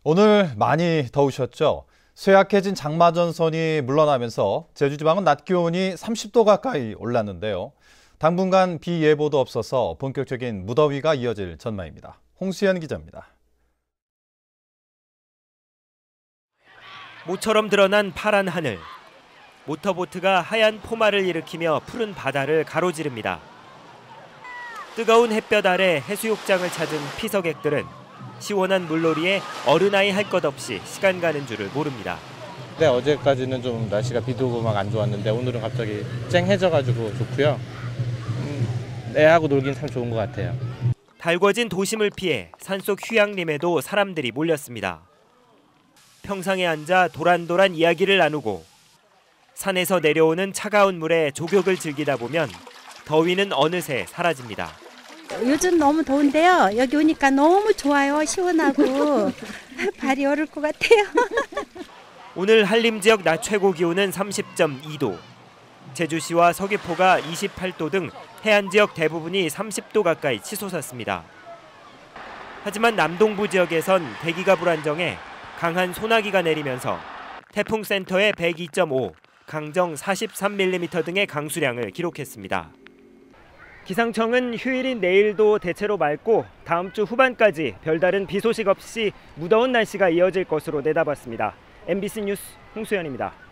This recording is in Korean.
오늘 많이 더우셨죠? 쇠약해진 장마전선이 물러나면서 제주지방은 낮 기온이 30도 가까이 올랐는데요. 당분간 비 예보도 없어서 본격적인 무더위가 이어질 전망입니다. 홍수연 기자입니다. 모처럼 드러난 파란 하늘. 모터보트가 하얀 포마를 일으키며 푸른 바다를 가로지릅니다. 뜨거운 햇볕 아래 해수욕장을 찾은 피서객들은 시원한 물놀이에 어른아이 할 것 없이 시간 가는 줄을 모릅니다. 네, 어제까지는 좀 날씨가 비도 오고 막 안 좋았는데 오늘은 갑자기 쨍해져가지고 좋고요. 애하고 놀긴 참 좋은 것 같아요. 달궈진 도심을 피해 산속 휴양림에도 사람들이 몰렸습니다. 평상에 앉아 도란도란 이야기를 나누고 산에서 내려오는 차가운 물에 조격을 즐기다 보면 더위는 어느새 사라집니다. 요즘 너무 더운데요. 여기 오니까 너무 좋아요. 시원하고 발이 얼을 것 같아요. 오늘 한림 지역 낮 최고 기온은 30.2도, 제주시와 서귀포가 28도 등 해안 지역 대부분이 30도 가까이 치솟았습니다. 하지만 남동부 지역에선 대기가 불안정해 강한 소나기가 내리면서 태풍 센터의 102.5, 강정 43mm 등의 강수량을 기록했습니다. 기상청은 휴일인 내일도 대체로 맑고 다음 주 후반까지 별다른 비 소식 없이 무더운 날씨가 이어질 것으로 내다봤습니다. MBC 뉴스 홍수연입니다.